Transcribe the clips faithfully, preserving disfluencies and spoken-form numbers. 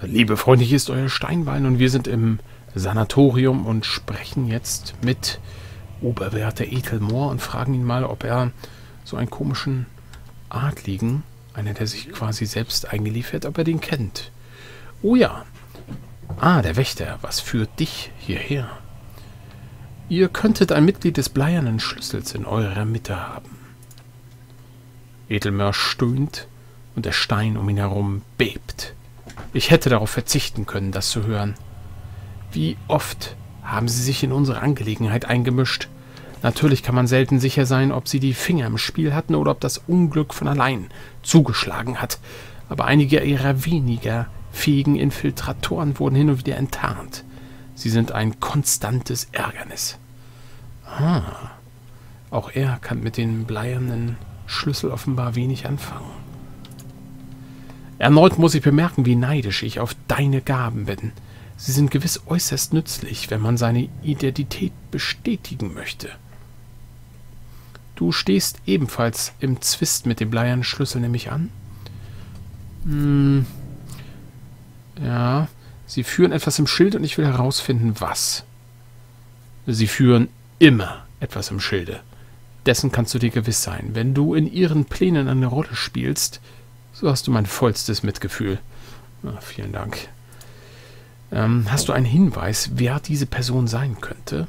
Liebe Freunde, hier ist euer Steinbein und wir sind im Sanatorium und sprechen jetzt mit Oberwärter Ethelmoor und fragen ihn mal, ob er so einen komischen Adligen, einer, der sich quasi selbst eingeliefert, ob er den kennt. Oh ja. Ah, der Wächter, was führt dich hierher? Ihr könntet ein Mitglied des bleiernen Schlüssels in eurer Mitte haben. Ethelmoor stöhnt und der Stein um ihn herum bebt. Ich hätte darauf verzichten können, das zu hören. Wie oft haben sie sich in unsere Angelegenheit eingemischt? Natürlich kann man selten sicher sein, ob sie die Finger im Spiel hatten oder ob das Unglück von allein zugeschlagen hat. Aber einige ihrer weniger fähigen Infiltratoren wurden hin und wieder enttarnt. Sie sind ein konstantes Ärgernis. Ah, auch er kann mit dem bleiernen Schlüssel offenbar wenig anfangen. Erneut muss ich bemerken, wie neidisch ich auf deine Gaben bin. Sie sind gewiss äußerst nützlich, wenn man seine Identität bestätigen möchte. Du stehst ebenfalls im Zwist mit dem bleiernen Schlüssel, nehme ich an? Hm. Ja, sie führen etwas im Schild und ich will herausfinden, was. Sie führen immer etwas im Schilde. Dessen kannst du dir gewiss sein. Wenn du in ihren Plänen eine Rolle spielst, so hast du mein vollstes Mitgefühl. Na, vielen Dank. Ähm, hast du einen Hinweis, wer diese Person sein könnte?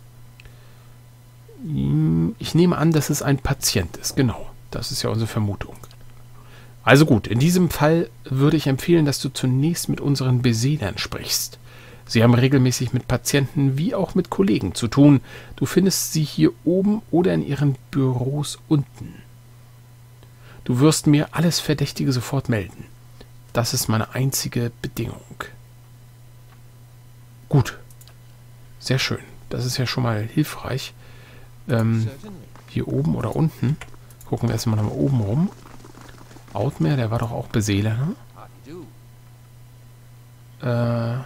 Ich nehme an, dass es ein Patient ist. Genau, das ist ja unsere Vermutung. Also gut, in diesem Fall würde ich empfehlen, dass du zunächst mit unseren Beseelern sprichst. Sie haben regelmäßig mit Patienten wie auch mit Kollegen zu tun. Du findest sie hier oben oder in ihren Büros unten. Du wirst mir alles Verdächtige sofort melden. Das ist meine einzige Bedingung. Gut. Sehr schön. Das ist ja schon mal hilfreich. Ähm, hier oben oder unten. Gucken wir erstmal nach oben rum. Outmare, der war doch auch Beseeler, ne? Äh,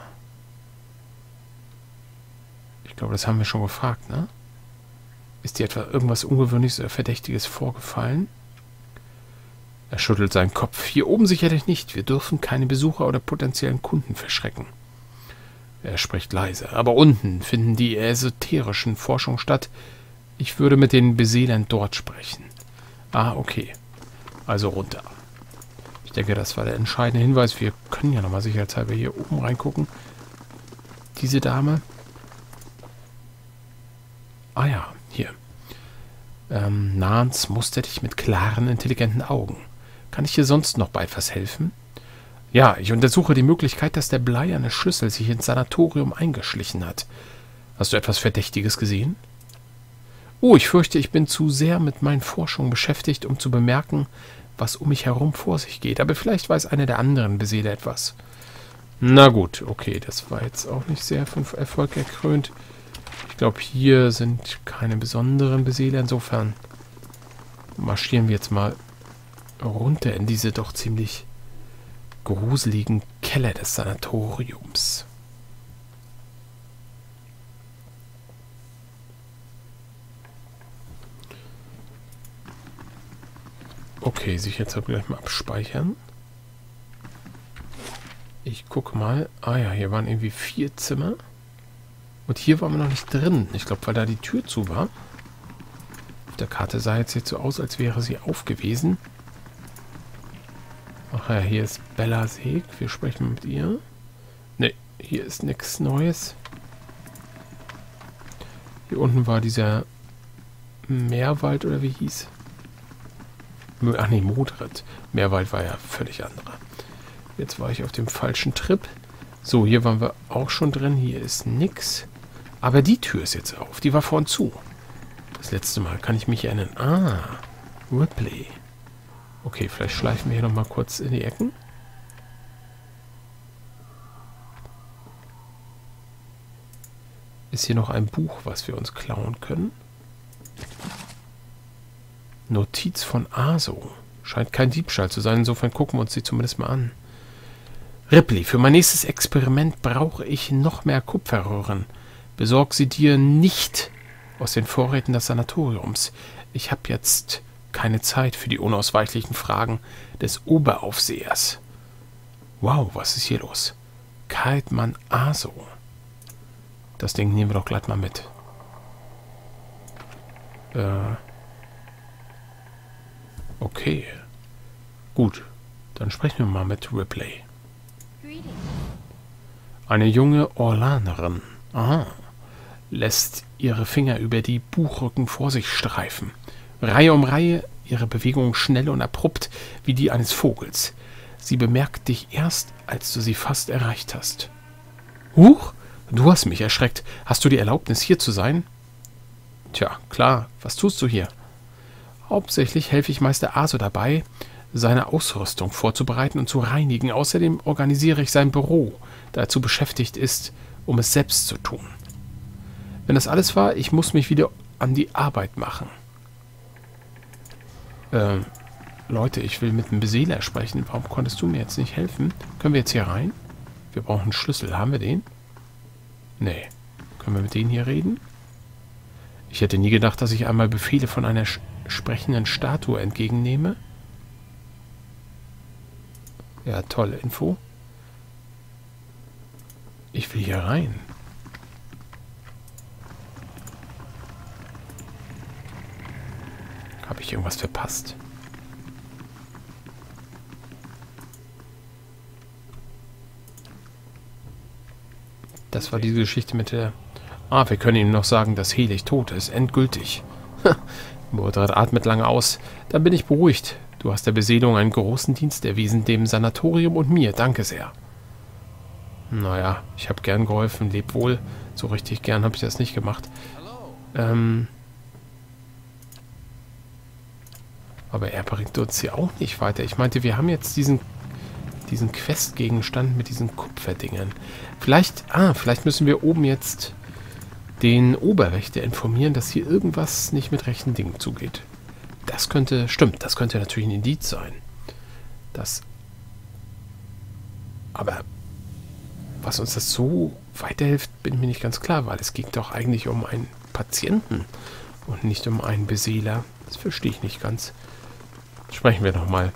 ich glaube, das haben wir schon gefragt, ne? Ist dir etwa irgendwas Ungewöhnliches oder Verdächtiges vorgefallen? Er schüttelt seinen Kopf. Hier oben sicherlich nicht. Wir dürfen keine Besucher oder potenziellen Kunden verschrecken. Er spricht leise. Aber unten finden die esoterischen Forschungen statt. Ich würde mit den Beseelern dort sprechen. Ah, okay. Also runter. Ich denke, das war der entscheidende Hinweis. Wir können ja nochmal sicherheitshalber hier oben reingucken. Diese Dame. Ah ja, hier. Ähm, Nahans muster dich mit klaren, intelligenten Augen. Kann ich dir sonst noch bei etwas helfen? Ja, ich untersuche die Möglichkeit, dass der bleierne Schlüssel sich ins Sanatorium eingeschlichen hat. Hast du etwas Verdächtiges gesehen? Oh, ich fürchte, ich bin zu sehr mit meinen Forschungen beschäftigt, um zu bemerken, was um mich herum vor sich geht. Aber vielleicht weiß einer der anderen Beseeler etwas. Na gut, okay, das war jetzt auch nicht sehr von Erfolg gekrönt. Ich glaube, hier sind keine besonderen Beseeler. Insofern marschieren wir jetzt mal runter in diese doch ziemlich gruseligen Keller des Sanatoriums. Okay, sicherheitshalber gleich mal abspeichern. Ich gucke mal. Ah ja, hier waren irgendwie vier Zimmer. Und hier waren wir noch nicht drin. Ich glaube, weil da die Tür zu war. Auf der Karte sah jetzt, jetzt so aus, als wäre sie auf gewesen. Ach ja, hier ist Bella Seeg. Wir sprechen mit ihr. Ne, hier ist nichts Neues. Hier unten war dieser Meerwald, oder wie hieß? Ach nee, Modred. Meerwald war ja völlig anderer. Jetzt war ich auf dem falschen Trip. So, hier waren wir auch schon drin. Hier ist nix. Aber die Tür ist jetzt auf. Die war vorhin zu. Das letzte Mal kann ich mich erinnern. Ah, Ripley. Okay, vielleicht schleifen wir hier nochmal kurz in die Ecken. Ist hier noch ein Buch, was wir uns klauen können? Notiz von Aso. Scheint kein Diebstahl zu sein. Insofern gucken wir uns die zumindest mal an. Ripley, für mein nächstes Experiment brauche ich noch mehr Kupferröhren. Besorg sie dir nicht aus den Vorräten des Sanatoriums. Ich habe jetzt keine Zeit für die unausweichlichen Fragen des Oberaufsehers. Wow, was ist hier los? Cartman Aso. Das Ding nehmen wir doch gleich mal mit. Äh. Okay. Gut. Dann sprechen wir mal mit Ripley. Eine junge Orlanerin. Aha. Lässt ihre Finger über die Buchrücken vor sich streifen. Reihe um Reihe, ihre Bewegungen schnell und abrupt wie die eines Vogels. Sie bemerkt dich erst, als du sie fast erreicht hast. Huch, du hast mich erschreckt. Hast du die Erlaubnis, hier zu sein? Tja, klar. Was tust du hier? Hauptsächlich helfe ich Meister Aso dabei, seine Ausrüstung vorzubereiten und zu reinigen. Außerdem organisiere ich sein Büro, da er dazu beschäftigt ist, um es selbst zu tun. Wenn das alles war, ich muss mich wieder an die Arbeit machen. Ähm, Leute, ich will mit dem Beseeler sprechen. Warum konntest du mir jetzt nicht helfen? Können wir jetzt hier rein? Wir brauchen einen Schlüssel. Haben wir den? Nee. Können wir mit denen hier reden? Ich hätte nie gedacht, dass ich einmal Befehle von einer sprechenden Statue entgegennehme. Ja, tolle Info. Ich will hier rein. Habe ich irgendwas verpasst? Das war diese Geschichte mit der... Ah, wir können ihm noch sagen, dass Helig tot ist. Endgültig. Mordred atmet lange aus. Dann bin ich beruhigt. Du hast der Beseelung einen großen Dienst erwiesen, dem Sanatorium und mir. Danke sehr. Naja, ich habe gern geholfen. Leb wohl. So richtig gern habe ich das nicht gemacht. Ähm... Aber er bringt uns hier auch nicht weiter. Ich meinte, wir haben jetzt diesen, diesen Questgegenstand mit diesen Kupferdingern. Vielleicht, ah, vielleicht müssen wir oben jetzt den Oberwächter informieren, dass hier irgendwas nicht mit rechten Dingen zugeht. Das könnte, stimmt, das könnte natürlich ein Indiz sein. Das, aber was uns das so weiterhilft, bin mir nicht ganz klar, weil es ging doch eigentlich um einen Patienten und nicht um einen Beseeler. Das verstehe ich nicht ganz. Sprechen wir nochmal.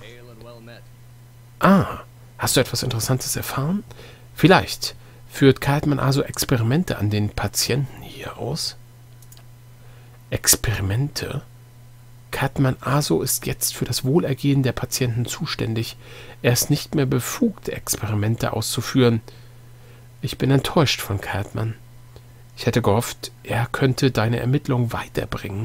Ah, hast du etwas Interessantes erfahren? Vielleicht führt Cartman also Experimente an den Patienten hier aus. Experimente? Cartman Aso ist jetzt für das Wohlergehen der Patienten zuständig. Er ist nicht mehr befugt, Experimente auszuführen. Ich bin enttäuscht von Cartman. Ich hätte gehofft, er könnte deine Ermittlungen weiterbringen.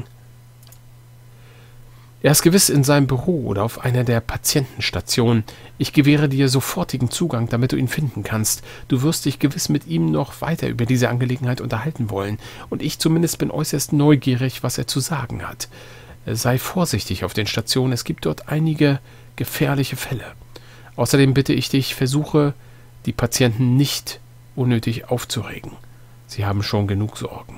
Er ist gewiss in seinem Büro oder auf einer der Patientenstationen. Ich gewähre dir sofortigen Zugang, damit du ihn finden kannst. Du wirst dich gewiss mit ihm noch weiter über diese Angelegenheit unterhalten wollen. Und ich zumindest bin äußerst neugierig, was er zu sagen hat. Sei vorsichtig auf den Stationen. Es gibt dort einige gefährliche Fälle. Außerdem bitte ich dich, versuche, die Patienten nicht unnötig aufzuregen. Sie haben schon genug Sorgen.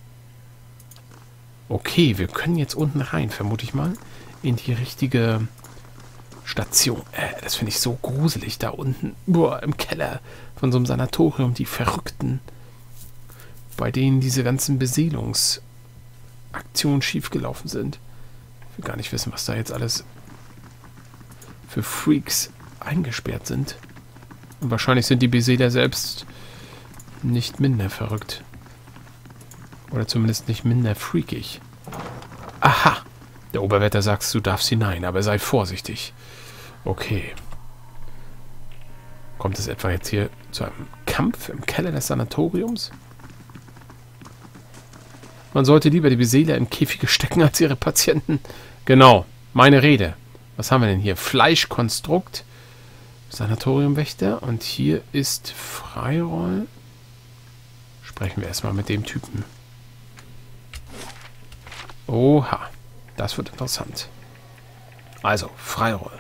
Okay, wir können jetzt unten rein, vermute ich mal, in die richtige Station. Äh, das finde ich so gruselig, da unten, boah, im Keller von so einem Sanatorium, die Verrückten, bei denen diese ganzen Beseelungsaktionen schiefgelaufen sind. Ich will gar nicht wissen, was da jetzt alles für Freaks eingesperrt sind. Und wahrscheinlich sind die Beseeler selbst nicht minder verrückt. Oder zumindest nicht minder freakig. Aha! Der Oberwärter sagt, du darfst hinein, aber sei vorsichtig. Okay. Kommt es etwa jetzt hier zu einem Kampf im Keller des Sanatoriums? Man sollte lieber die Beseeler in Käfige stecken als ihre Patienten. Genau, meine Rede. Was haben wir denn hier? Fleischkonstrukt, Sanatoriumwächter und hier ist Freiroll. Sprechen wir erstmal mit dem Typen. Oha, das wird interessant. Also, Freiroll.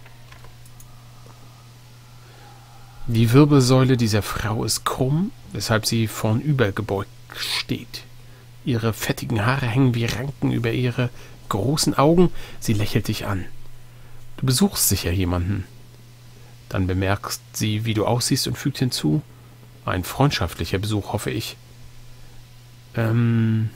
Die Wirbelsäule dieser Frau ist krumm, weshalb sie vornüber gebeugt steht. Ihre fettigen Haare hängen wie Ranken über ihre großen Augen. Sie lächelt dich an. Du besuchst sicher jemanden. Dann bemerkst sie, wie du aussiehst und fügt hinzu: Ein freundschaftlicher Besuch, hoffe ich. Ähm...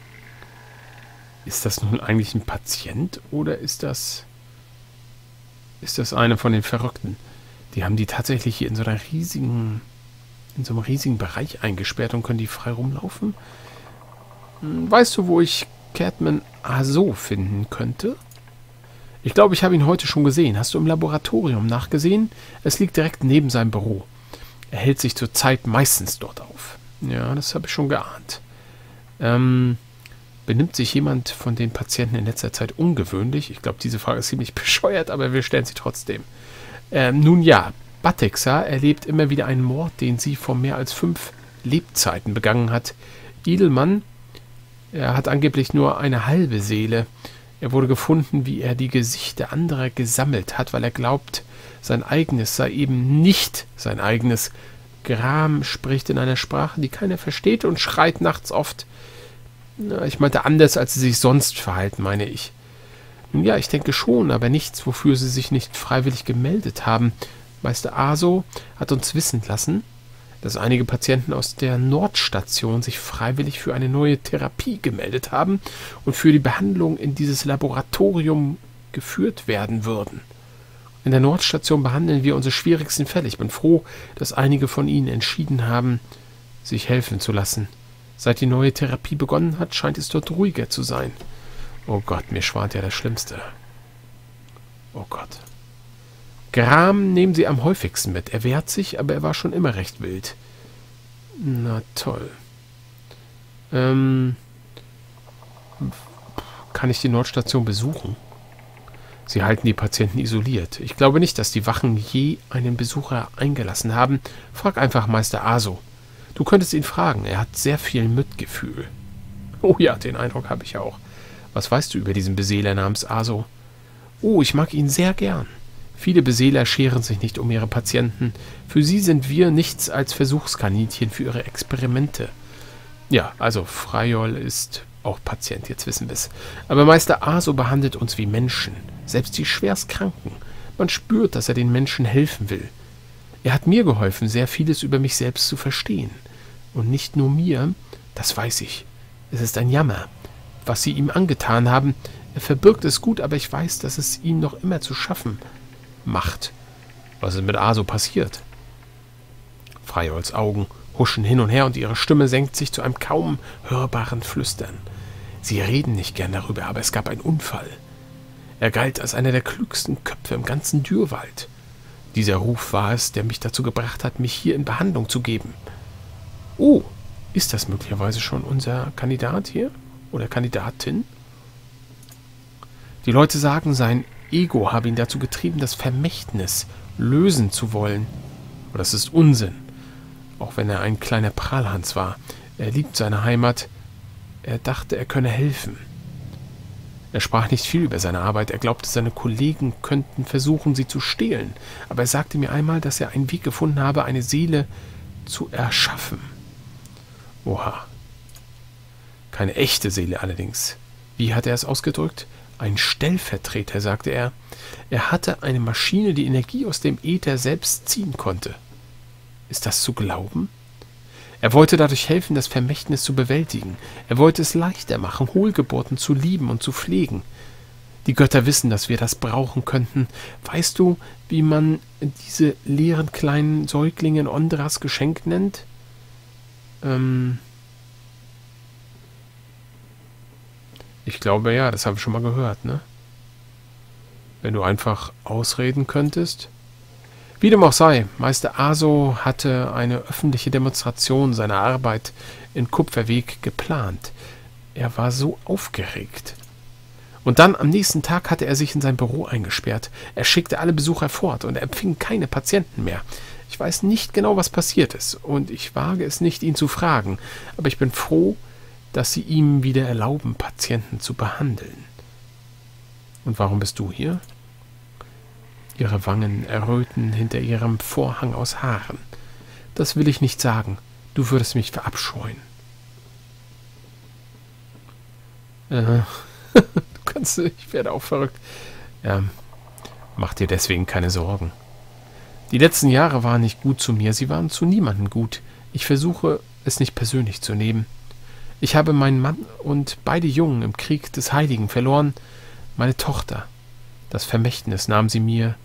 Ist das nun eigentlich ein Patient oder ist das... ist das eine von den Verrückten. Die haben die tatsächlich hier in so einer riesigen, in so einem riesigen Bereich eingesperrt und können die frei rumlaufen. Weißt du, wo ich Cadman Aso finden könnte? Ich glaube, ich habe ihn heute schon gesehen. Hast du im Laboratorium nachgesehen? Es liegt direkt neben seinem Büro. Er hält sich zurzeit meistens dort auf. Ja, das habe ich schon geahnt. Ähm, benimmt sich jemand von den Patienten in letzter Zeit ungewöhnlich? Ich glaube, diese Frage ist ziemlich bescheuert, aber wir stellen sie trotzdem. Ähm, nun ja, Batexa erlebt immer wieder einen Mord, den sie vor mehr als fünf Lebzeiten begangen hat. Edelmann, er hat angeblich nur eine halbe Seele. Er wurde gefunden, wie er die Gesichter anderer gesammelt hat, weil er glaubt, sein eigenes sei eben nicht sein eigenes. Gram spricht in einer Sprache, die keiner versteht und schreit nachts oft. Na, ich meinte anders, als sie sich sonst verhalten, meine ich. Nun ja, ich denke schon, aber nichts, wofür sie sich nicht freiwillig gemeldet haben. Meister Aso hat uns wissen lassen, dass einige Patienten aus der Nordstation sich freiwillig für eine neue Therapie gemeldet haben und für die Behandlung in dieses Laboratorium geführt werden würden. In der Nordstation behandeln wir unsere schwierigsten Fälle. Ich bin froh, dass einige von ihnen entschieden haben, sich helfen zu lassen. Seit die neue Therapie begonnen hat, scheint es dort ruhiger zu sein. Oh Gott, mir schwant ja das Schlimmste. Oh Gott. Gram nehmen sie am häufigsten mit. Er wehrt sich, aber er war schon immer recht wild. Na toll. Ähm, kann ich die Nordstation besuchen? Sie halten die Patienten isoliert. Ich glaube nicht, dass die Wachen je einen Besucher eingelassen haben. Frag einfach Meister Aso. Du könntest ihn fragen. Er hat sehr viel Mitgefühl. Oh ja, den Eindruck habe ich auch. Was weißt du über diesen Beseeler namens Aso? Oh, ich mag ihn sehr gern. Viele Beseeler scheren sich nicht um ihre Patienten. Für sie sind wir nichts als Versuchskaninchen für ihre Experimente. Ja, also Freyol ist auch Patient, jetzt wissen wir es. Aber Meister Aso behandelt uns wie Menschen, selbst die Schwerstkranken. Man spürt, dass er den Menschen helfen will. Er hat mir geholfen, sehr vieles über mich selbst zu verstehen. Und nicht nur mir, das weiß ich. Es ist ein Jammer, was sie ihm angetan haben. Er verbirgt es gut, aber ich weiß, dass es ihm noch immer zu schaffen macht. Was ist mit Aso passiert? Freyols Augen huschen hin und her und ihre Stimme senkt sich zu einem kaum hörbaren Flüstern. Sie reden nicht gern darüber, aber es gab einen Unfall. Er galt als einer der klügsten Köpfe im ganzen Dürrwald. Dieser Ruf war es, der mich dazu gebracht hat, mich hier in Behandlung zu geben. Oh, ist das möglicherweise schon unser Kandidat hier? Oder Kandidatin? Die Leute sagen, sein Ego habe ihn dazu getrieben, das Vermächtnis lösen zu wollen. Aber das ist Unsinn. Auch wenn er ein kleiner Prahlhans war. Er liebt seine Heimat. Er dachte, er könne helfen. Er sprach nicht viel über seine Arbeit. Er glaubte, seine Kollegen könnten versuchen, sie zu stehlen. Aber er sagte mir einmal, dass er einen Weg gefunden habe, eine Seele zu erschaffen. Oha. Keine echte Seele allerdings. Wie hat er es ausgedrückt? Ein Stellvertreter, sagte er. Er hatte eine Maschine, die Energie aus dem Äther selbst ziehen konnte. Ist das zu glauben? Er wollte dadurch helfen, das Vermächtnis zu bewältigen. Er wollte es leichter machen, Hohlgeburten zu lieben und zu pflegen. Die Götter wissen, dass wir das brauchen könnten. Weißt du, wie man diese leeren kleinen Säuglinge in Ondras Geschenk nennt? Ähm... Ich glaube, ja, das habe ich schon mal gehört, ne? Wenn du einfach ausreden könntest. Wie dem auch sei, Meister Aso hatte eine öffentliche Demonstration seiner Arbeit in Kupferweg geplant. Er war so aufgeregt. Und dann am nächsten Tag hatte er sich in sein Büro eingesperrt. Er schickte alle Besucher fort und er empfing keine Patienten mehr. Ich weiß nicht genau, was passiert ist, und ich wage es nicht, ihn zu fragen, aber ich bin froh, dass sie ihm wieder erlauben, Patienten zu behandeln. Und warum bist du hier? Ihre Wangen erröten hinter ihrem Vorhang aus Haaren. Das will ich nicht sagen. Du würdest mich verabscheuen. Äh, du kannst, ich werde auch verrückt. Ja, mach dir deswegen keine Sorgen. Die letzten Jahre waren nicht gut zu mir. Sie waren zu niemandem gut. Ich versuche, es nicht persönlich zu nehmen. Ich habe meinen Mann und beide Jungen im Krieg des Heiligen verloren. Meine Tochter. Das Vermächtnis nahm sie mir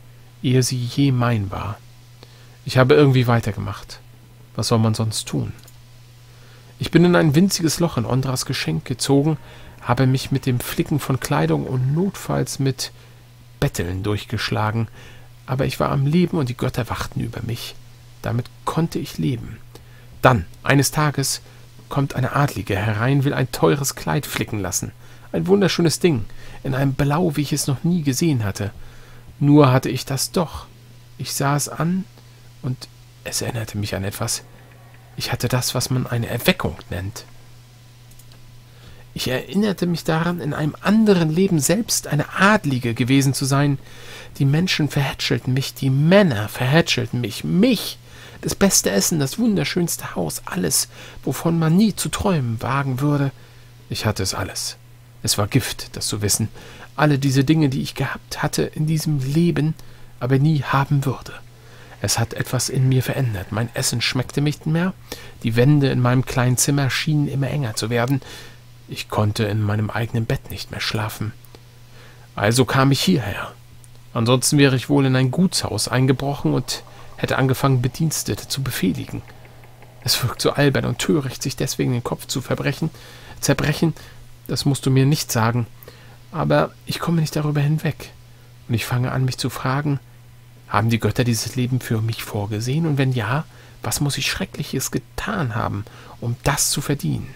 ehe sie je mein war. Ich habe irgendwie weitergemacht. Was soll man sonst tun? Ich bin in ein winziges Loch in Ondras Geschenk gezogen, habe mich mit dem Flicken von Kleidung und notfalls mit Betteln durchgeschlagen, aber ich war am Leben und die Götter wachten über mich. Damit konnte ich leben. Dann, eines Tages, kommt eine Adlige herein, will ein teures Kleid flicken lassen. Ein wunderschönes Ding, in einem Blau, wie ich es noch nie gesehen hatte. Nur hatte ich das doch. Ich sah es an und es erinnerte mich an etwas. Ich hatte das, was man eine Erweckung nennt. Ich erinnerte mich daran, in einem anderen Leben selbst eine Adlige gewesen zu sein. Die Menschen verhätschelten mich, die Männer verhätschelten mich, mich, das beste Essen, das wunderschönste Haus, alles, wovon man nie zu träumen wagen würde. Ich hatte es alles. Es war Gift, das zu wissen. Alle diese Dinge, die ich gehabt hatte in diesem Leben, aber nie haben würde. Es hat etwas in mir verändert. Mein Essen schmeckte nicht mehr. Die Wände in meinem kleinen Zimmer schienen immer enger zu werden. Ich konnte in meinem eigenen Bett nicht mehr schlafen. Also kam ich hierher. Ansonsten wäre ich wohl in ein Gutshaus eingebrochen und hätte angefangen, Bedienstete zu befehligen. Es wirkt so albern und töricht, sich deswegen den Kopf zu verbrechen, zerbrechen. Das musst du mir nicht sagen. Aber ich komme nicht darüber hinweg. Und ich fange an, mich zu fragen, haben die Götter dieses Leben für mich vorgesehen? Und wenn ja, was muss ich Schreckliches getan haben, um das zu verdienen?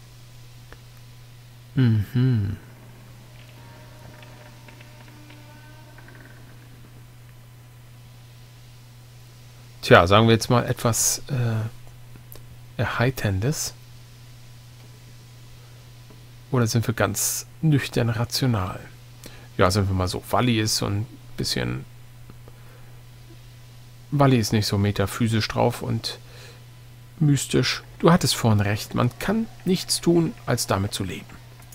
Mhm. Tja, sagen wir jetzt mal etwas äh, Erheiterndes. Oder sind wir ganz nüchtern rational? Ja, sind wir mal so. Wally ist so ein bisschen... Wally ist nicht so metaphysisch drauf und mystisch. Du hattest vorhin recht. Man kann nichts tun, als damit zu leben.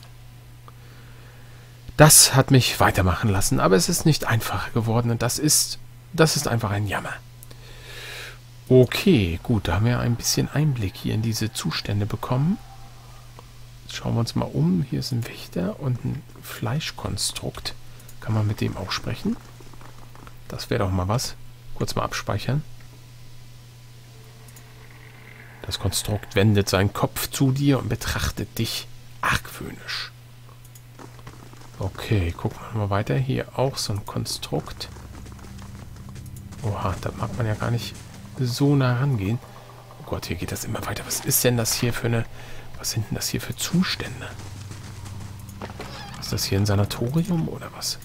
Das hat mich weitermachen lassen, aber es ist nicht einfacher geworden und das ist, das ist einfach ein Jammer. Okay, gut, da haben wir ein bisschen Einblick hier in diese Zustände bekommen. Jetzt schauen wir uns mal um. Hier ist ein Wächter und ein Fleischkonstrukt. Kann man mit dem auch sprechen? Das wäre doch mal was. Kurz mal abspeichern. Das Konstrukt wendet seinen Kopf zu dir und betrachtet dich argwöhnisch. Okay, gucken wir mal weiter. Hier auch so ein Konstrukt. Oha, da mag man ja gar nicht so nah rangehen. Oh Gott, hier geht das immer weiter. Was ist denn das hier für eine... Was sind denn das hier für Zustände? Ist das hier ein Sanatorium oder was?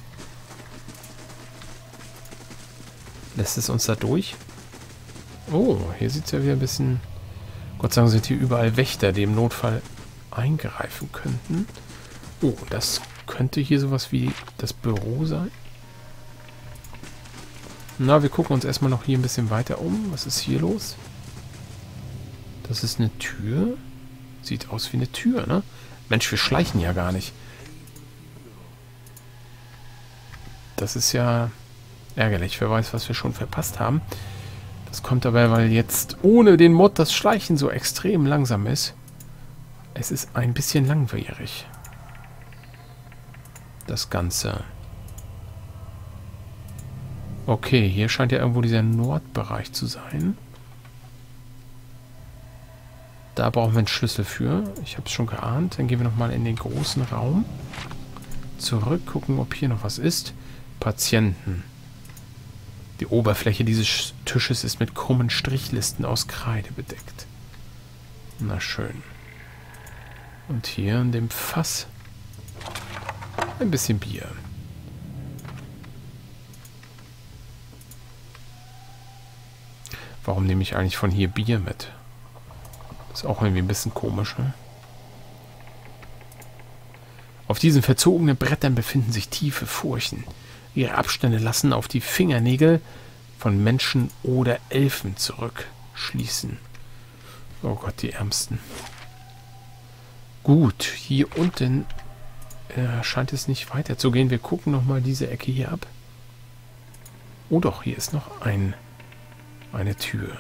Lässt es uns da durch? Oh, hier sieht es ja wieder ein bisschen... Gott sei Dank sind hier überall Wächter, die im Notfall eingreifen könnten. Oh, das könnte hier sowas wie das Büro sein. Na, wir gucken uns erstmal noch hier ein bisschen weiter um. Was ist hier los? Das ist eine Tür. Sieht aus wie eine Tür, ne? Mensch, wir schleichen ja gar nicht. Das ist ja ärgerlich. Wer weiß, was wir schon verpasst haben. Das kommt dabei, weil jetzt ohne den Mod das Schleichen so extrem langsam ist. Es ist ein bisschen langwierig. Das Ganze. Okay, hier scheint ja irgendwo dieser Nordbereich zu sein. Da brauchen wir einen Schlüssel für. Ich habe es schon geahnt. Dann gehen wir nochmal in den großen Raum. Zurück, gucken, ob hier noch was ist. Patienten. Die Oberfläche dieses Tisches ist mit krummen Strichlisten aus Kreide bedeckt. Na schön. Und hier in dem Fass ein bisschen Bier. Warum nehme ich eigentlich von hier Bier mit? Ist auch irgendwie ein bisschen komisch, ne? Auf diesen verzogenen Brettern befinden sich tiefe Furchen. Ihre Abstände lassen auf die Fingernägel von Menschen oder Elfen zurückschließen. Oh Gott, die Ärmsten. Gut, hier unten äh, scheint es nicht weiterzugehen. Wir gucken nochmal diese Ecke hier ab. Oh doch, hier ist noch ein, eine Tür.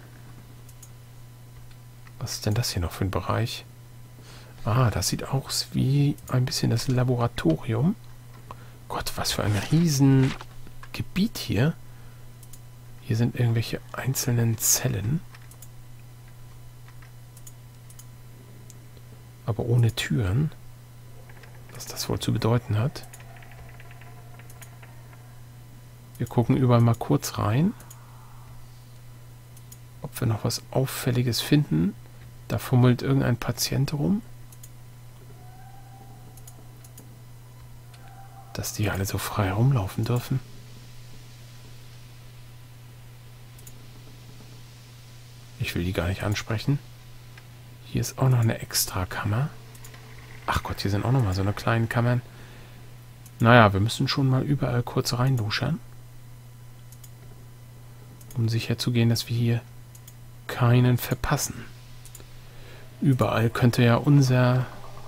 Was ist denn das hier noch für ein Bereich? Ah, das sieht aus wie ein bisschen das Laboratorium. Gott, was für ein Riesengebiet hier. Hier sind irgendwelche einzelnen Zellen. Aber ohne Türen. Was das wohl zu bedeuten hat. Wir gucken überall mal kurz rein. Ob wir noch was Auffälliges finden. Da fummelt irgendein Patient rum. Dass die alle so frei rumlaufen dürfen. Ich will die gar nicht ansprechen. Hier ist auch noch eine Extrakammer. Ach Gott, hier sind auch noch mal so eine kleine Kammern. Naja, wir müssen schon mal überall kurz reinduschern. Um sicher zu gehen, dass wir hier keinen verpassen. Überall könnte ja unser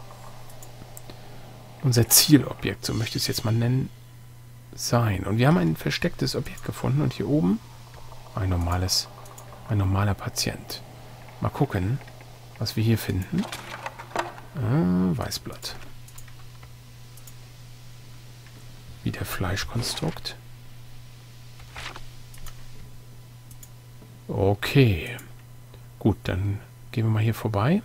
unser Zielobjekt, so möchte ich es jetzt mal nennen, sein. Und wir haben ein verstecktes Objekt gefunden und hier oben ein normales, ein normaler Patient. Mal gucken, was wir hier finden. Ah, Weißblatt. Wieder Fleischkonstrukt. Okay. Gut, dann gehen wir mal hier vorbei.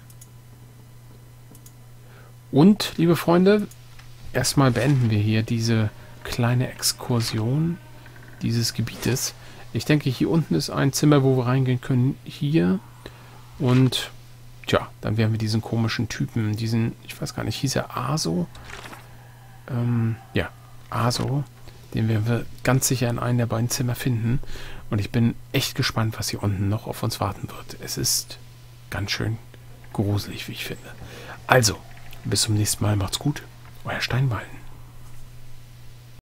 Und, liebe Freunde, erstmal beenden wir hier diese kleine Exkursion dieses Gebietes. Ich denke, hier unten ist ein Zimmer, wo wir reingehen können. Hier. Und, tja, dann werden wir diesen komischen Typen, diesen, ich weiß gar nicht, hieß er Aso? Ähm, ja, Aso. Den werden wir ganz sicher in einem der beiden Zimmer finden. Und ich bin echt gespannt, was hier unten noch auf uns warten wird. Es ist ganz schön gruselig, wie ich finde. Also, bis zum nächsten Mal. Macht's gut. Euer Steinballen.